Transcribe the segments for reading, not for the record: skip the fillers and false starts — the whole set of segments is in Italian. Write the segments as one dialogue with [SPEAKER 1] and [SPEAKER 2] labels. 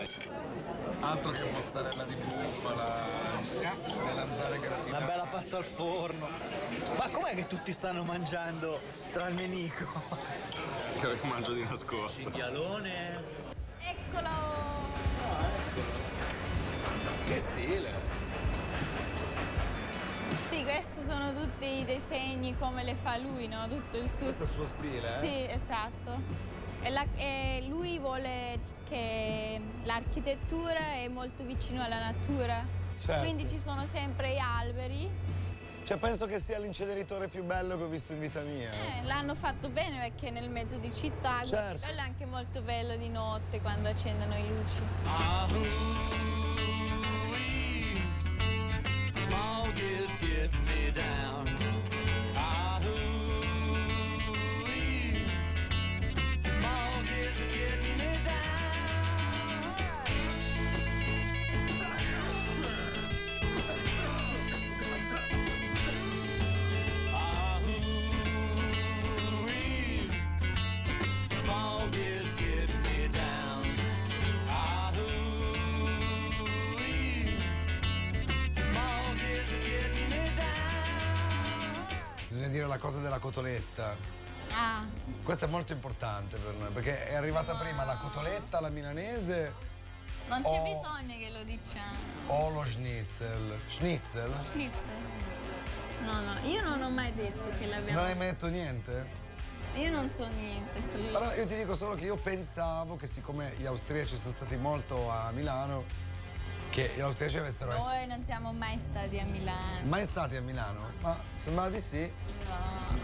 [SPEAKER 1] Altro che mozzarella di bufala, melanzane gratinate.
[SPEAKER 2] Una bella pasta al forno. Ma com'è che tutti stanno mangiando tranne Nico?
[SPEAKER 1] Che mangio di nascosto.
[SPEAKER 2] Cinghialone.
[SPEAKER 3] Eccolo!
[SPEAKER 1] Che stile!
[SPEAKER 3] Sì, questi sono tutti i disegni come le fa lui, no? Tutto il suo...
[SPEAKER 1] Questo è il suo stile, eh?
[SPEAKER 3] Sì, esatto. E lui vuole che l'architettura è molto vicino alla natura.
[SPEAKER 4] Certo.
[SPEAKER 3] Quindi ci sono sempre gli alberi.
[SPEAKER 4] Cioè, penso che sia l'inceneritore più bello che ho visto in vita mia.
[SPEAKER 3] L'hanno fatto bene perché è nel mezzo di città.
[SPEAKER 4] Certo.
[SPEAKER 3] Quello è anche molto bello di notte quando accendono le luci.
[SPEAKER 2] Smog is getting me down. Smog is getting me down. Smog is getting me down. Smog is getting me down.
[SPEAKER 4] Bisogna dire la cosa della cotoletta.
[SPEAKER 3] Ah,
[SPEAKER 4] Questo è molto importante per noi, perché è arrivata prima la cotoletta, la milanese
[SPEAKER 3] non c'è
[SPEAKER 4] Oh.
[SPEAKER 3] bisogno che lo diciamo.
[SPEAKER 4] o lo schnitzel. Schnitzel?
[SPEAKER 3] Schnitzel. No, io non ho mai detto che l'abbiamo.
[SPEAKER 4] Non hai mai detto niente?
[SPEAKER 3] Io non so niente.
[SPEAKER 4] Però io ti dico solo che io pensavo che siccome gli austriaci sono stati molto a Milano, che gli austriaci avessero
[SPEAKER 3] Noi non siamo mai stati a Milano.
[SPEAKER 4] mai stati a Milano, ma sembrava di sì.
[SPEAKER 3] No.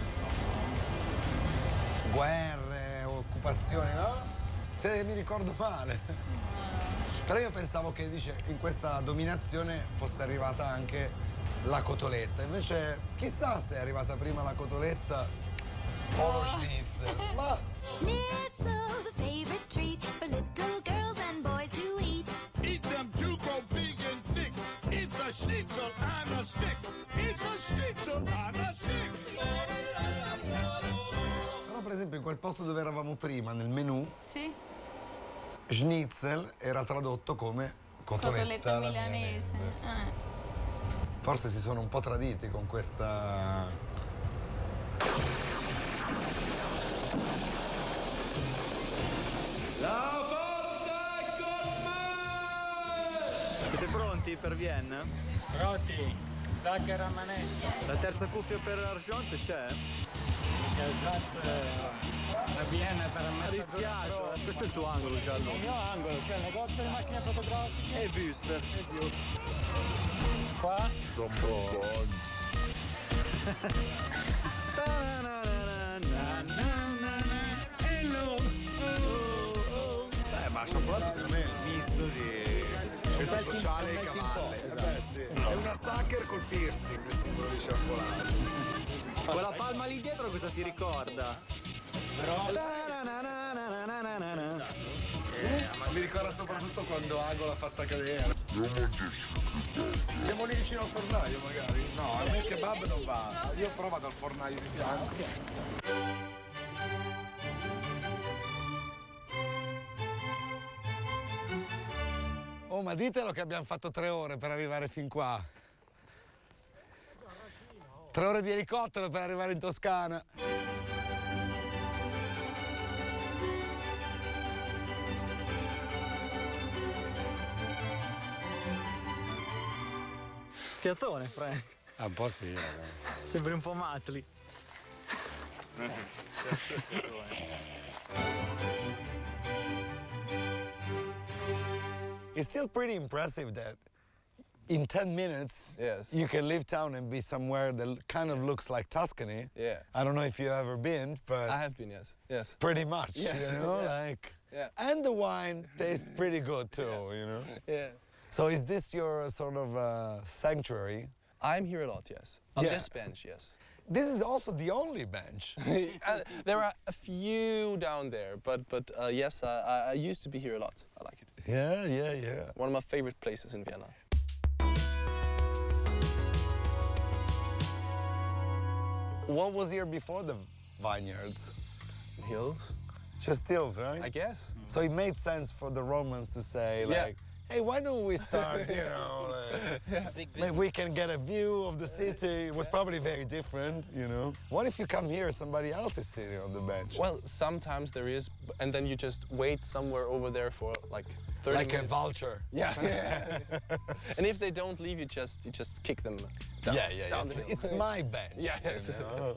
[SPEAKER 4] Guerre, occupazioni, no? Se mi ricordo male. Però io pensavo che in questa dominazione fosse arrivata anche la cotoletta. Invece chissà se è arrivata prima la cotoletta o lo schnitzel. Ma
[SPEAKER 5] Schnitzel, the favorite treat for little girls and boys to eat.
[SPEAKER 6] Eat them to go big and thick. It's a schnitzel on a stick. It's a schnitzel on a stick.
[SPEAKER 4] però per esempio in quel posto dove eravamo prima, nel menù,
[SPEAKER 3] Sì?
[SPEAKER 4] schnitzel era tradotto come
[SPEAKER 3] Cotoletta
[SPEAKER 4] alla
[SPEAKER 3] milanese.
[SPEAKER 4] Forse si sono un po' traditi con questa...
[SPEAKER 2] La forza è con me! Siete pronti per Vienna?
[SPEAKER 7] Pronti, sacca manetta.
[SPEAKER 2] La terza cuffia per Argent c'è?
[SPEAKER 7] La Vienna sarà messa
[SPEAKER 2] Rischiato, questo è il tuo angolo giallo.
[SPEAKER 7] Il mio angolo, cioè il negozio di macchine fotografiche.
[SPEAKER 2] E Wüst.
[SPEAKER 7] Qua. Hello.
[SPEAKER 1] Ma cioccolato secondo me è il misto di centro sociale e cavalli.
[SPEAKER 4] beh sì, è una sucker col piercing, il simbolo di cioccolato.
[SPEAKER 2] Quella palma lì dietro cosa ti ricorda?
[SPEAKER 1] Ma mi ricorda soprattutto quando Ago l'ha fatta cadere. Siamo lì vicino al fornaio magari? No, a me il kebab non va. Io provo dal fornaio di fianco.
[SPEAKER 4] Oh, ma ditelo che abbiamo fatto 3 ore per arrivare fin qua. 3 ore di elicottero per arrivare in Toscana.
[SPEAKER 2] Fiatone, Frank.
[SPEAKER 7] Un po' sì,
[SPEAKER 2] Sembri un po' Matli.
[SPEAKER 4] It's still pretty impressive that in 10 minutes
[SPEAKER 8] Yes.
[SPEAKER 4] you can leave town and be somewhere that kind of looks like Tuscany.
[SPEAKER 8] Yeah.
[SPEAKER 4] I don't know if you've ever been, but
[SPEAKER 8] I have been, yes. Yes.
[SPEAKER 4] pretty much,
[SPEAKER 8] Yes,
[SPEAKER 4] you know,
[SPEAKER 8] yeah.
[SPEAKER 4] like.
[SPEAKER 8] Yeah.
[SPEAKER 4] And the wine tastes pretty good too, you know.
[SPEAKER 8] Yeah.
[SPEAKER 4] So is this your sort of sanctuary?
[SPEAKER 8] I'm here a lot, yes. On
[SPEAKER 4] Yeah.
[SPEAKER 8] this bench, yes.
[SPEAKER 4] This is also the only bench.
[SPEAKER 8] There are a few down there, but yes, I used to be here a lot. I like it.
[SPEAKER 4] Yeah, yeah, yeah.
[SPEAKER 8] One of my favorite places in Vienna.
[SPEAKER 4] What was here before the vineyards?
[SPEAKER 8] Hills.
[SPEAKER 4] Just stills, right?
[SPEAKER 8] I guess.
[SPEAKER 4] So it made sense for the Romans to say,
[SPEAKER 8] Yeah.
[SPEAKER 4] like, hey, why don't we start, you know, maybe we can get a view of the city. It was probably very different, you know. What if you come here, somebody else is sitting on the bench?
[SPEAKER 8] Well, sometimes there is, and then you just wait somewhere over there for like 30
[SPEAKER 4] like
[SPEAKER 8] minutes.
[SPEAKER 4] a vulture.
[SPEAKER 8] Yeah. And if they don't leave, you just kick them down. Down the hill.
[SPEAKER 4] It's my bench.
[SPEAKER 8] Yeah.
[SPEAKER 4] You know?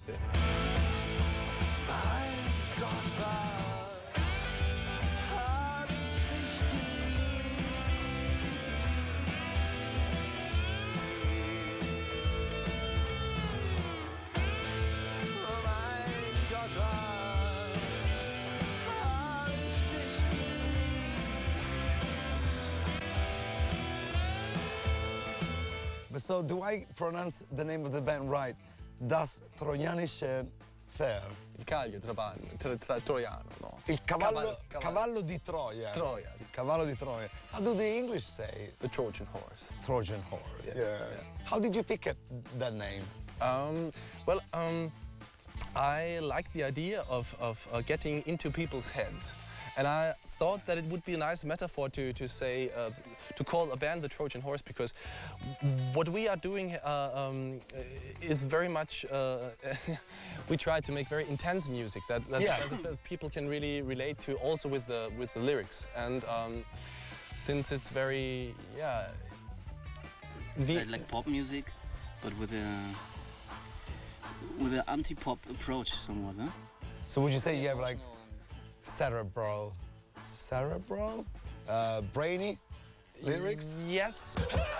[SPEAKER 4] So do I pronounce the name of the band right? Das Trojanische Pferd.
[SPEAKER 8] Il caglio troiano, no?
[SPEAKER 4] Il cavallo di Troia.
[SPEAKER 8] Troia.
[SPEAKER 4] Cavallo di Troia. How do the English say?
[SPEAKER 8] The Trojan horse.
[SPEAKER 4] Trojan horse, yeah. How did you pick up that name?
[SPEAKER 8] Well, I like the idea of getting into people's heads. And I thought that it would be a nice metaphor to say, to call a band the Trojan Horse, because what we are doing is very much, we try to make very intense music that people can really relate to, also with the lyrics. And since it's very,
[SPEAKER 9] It's like pop music, but with an anti-pop approach somewhat, huh?
[SPEAKER 4] So would you say you have like cerebral, brainy lyrics?
[SPEAKER 8] Yes.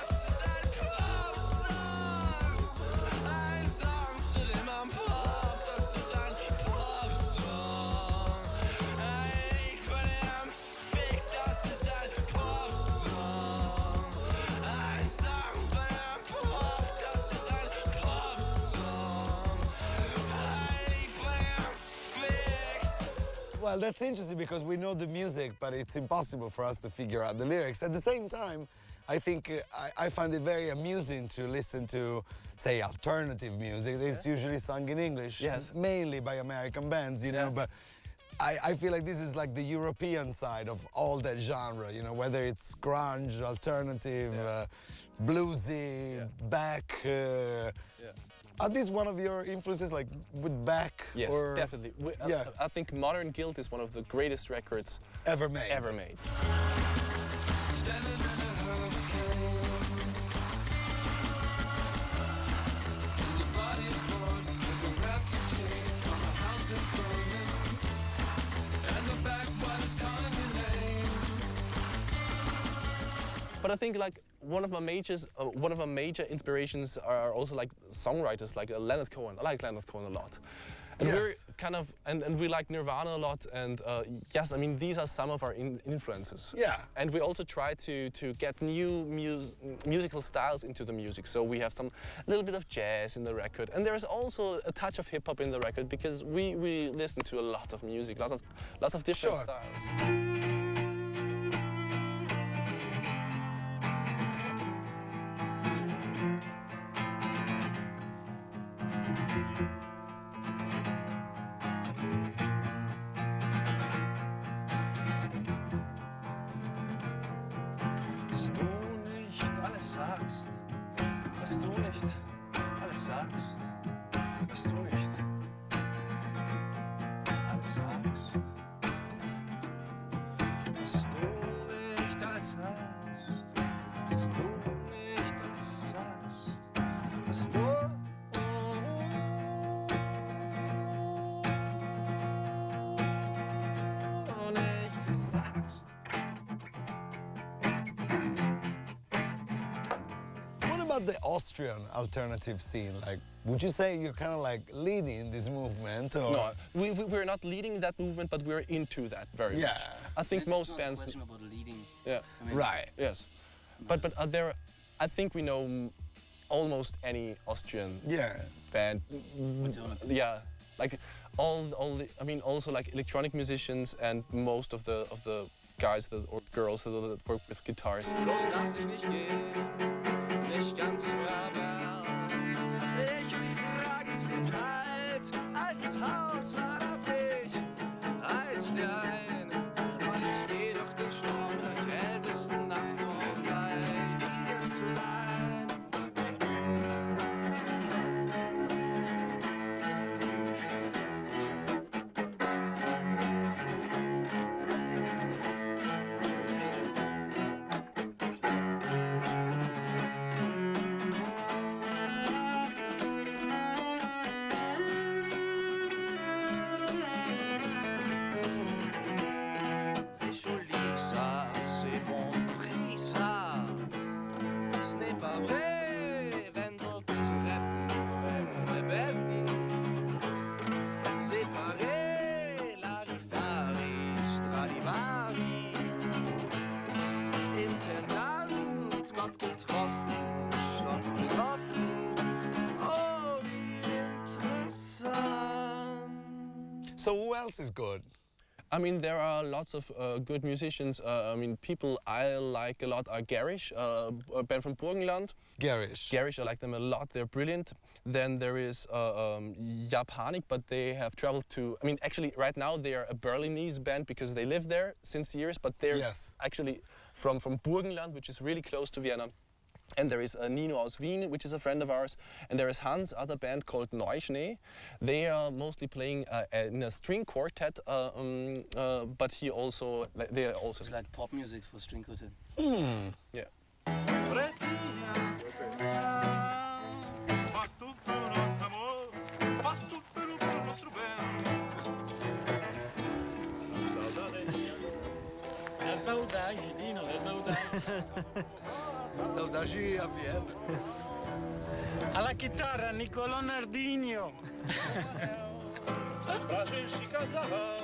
[SPEAKER 4] Well, that's interesting because we know the music, but it's impossible for us to figure out the lyrics. At the same time, I think I find it very amusing to listen to, say, alternative music. It's usually sung in English, mainly by American bands, you know, but I feel like this is like the European side of all that genre, you know, whether it's grunge, alternative, bluesy, Beck. Are these one of your influences, like with Beck?
[SPEAKER 8] Yes,
[SPEAKER 4] or?
[SPEAKER 8] definitely. I think Modern Guilt is one of the greatest records
[SPEAKER 4] ever made.
[SPEAKER 8] But I think like one of my major inspirations are also like songwriters like Leonard Cohen. I like Leonard Cohen a lot. And we're kind of, and we like Nirvana a lot, and yes, I mean, these are some of our influences.
[SPEAKER 4] Yeah.
[SPEAKER 8] And we also try to get new musical styles into the music. So we have a little bit of jazz in the record, and there is also a touch of hip-hop in the record, because we listen to a lot of music, lots of different styles.
[SPEAKER 4] The Austrian alternative scene, like, would you say you're kind of like leading this movement? Or?
[SPEAKER 8] No, we're not leading that movement, but we're into that very much. I think most bands.
[SPEAKER 9] It's not a question about leading.
[SPEAKER 8] Yeah.
[SPEAKER 9] I mean,
[SPEAKER 4] right.
[SPEAKER 8] Yes, but there, I think we know almost any Austrian band. Yeah, like all the. I mean, also like electronic musicians and most of the guys or girls that work with guitars.
[SPEAKER 10] Nicht ganz zu erwärmen. Ich und die Frage ist zu kalt. Altes Haus, hart ab ich. Halt der
[SPEAKER 4] So who else is good?
[SPEAKER 8] I mean, there are lots of good musicians. I mean, people I like a lot are Garish, a band from Burgenland.
[SPEAKER 4] Garish.
[SPEAKER 8] Garish, I like them a lot. They're brilliant. Then there is Japanik, but they have traveled to. I mean, actually, right now they are a Berlinese band because they live there since years. But they're actually from Burgenland, which is really close to Vienna. And there is Nino aus Wien, which is a friend of ours. And there is Hans, other band called Neuschnee. They are mostly playing in a string quartet, but they are also...
[SPEAKER 9] It's like pop music for string quartet.
[SPEAKER 8] Yeah.
[SPEAKER 7] La saudade, Dino, la saudade.
[SPEAKER 4] Saudade a Vienna.
[SPEAKER 7] Alla chitarra Niccolò Nardinio.
[SPEAKER 6] A gente casava